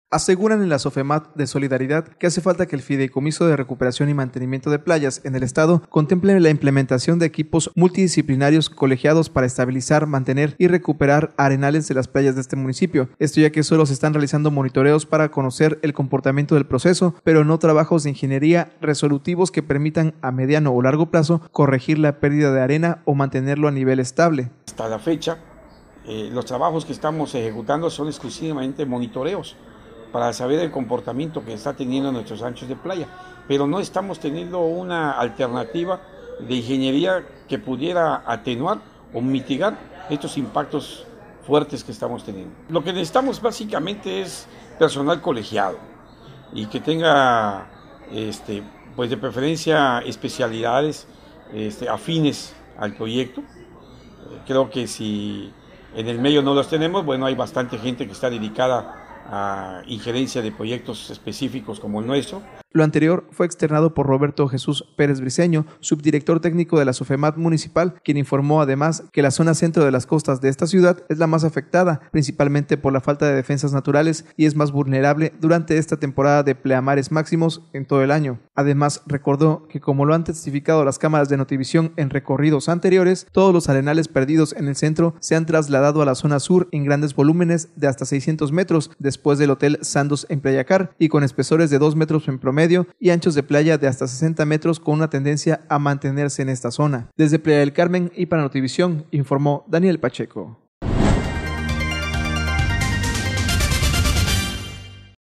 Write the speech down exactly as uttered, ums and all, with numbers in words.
Aseguran en la Sofemat de Solidaridad que hace falta que el Fideicomiso de Recuperación y Mantenimiento de Playas en el Estado contemple la implementación de equipos multidisciplinarios colegiados para estabilizar, mantener y recuperar arenales de las playas de este municipio. Esto ya que solo se están realizando monitoreos para conocer el comportamiento del proceso, pero no trabajos de ingeniería resolutivos que permitan a mediano o largo plazo corregir la pérdida de arena o mantenerlo a nivel estable. Hasta la fecha, eh, los trabajos que estamos ejecutando son exclusivamente monitoreos para saber el comportamiento que está teniendo nuestros anchos de playa, pero no estamos teniendo una alternativa de ingeniería que pudiera atenuar o mitigar estos impactos fuertes que estamos teniendo. Lo que necesitamos básicamente es personal colegiado y que tenga, este, pues de preferencia, especialidades este, afines al proyecto. Creo que si en el medio no los tenemos, bueno, hay bastante gente que está dedicada a injerencia de proyectos específicos como el nuestro. Lo anterior fue externado por Roberto Jesús Pérez Briceño, subdirector técnico de la Sofemat municipal, quien informó además que la zona centro de las costas de esta ciudad es la más afectada, principalmente por la falta de defensas naturales y es más vulnerable durante esta temporada de pleamares máximos en todo el año. Además, recordó que como lo han testificado las cámaras de Notivisión en recorridos anteriores, todos los arenales perdidos en el centro se han trasladado a la zona sur en grandes volúmenes de hasta seiscientos metros después del Hotel Sandos en Playacar y con espesores de dos metros en promedio y anchos de playa de hasta sesenta metros con una tendencia a mantenerse en esta zona. Desde Playa del Carmen y para Notivisión informó Daniel Pacheco.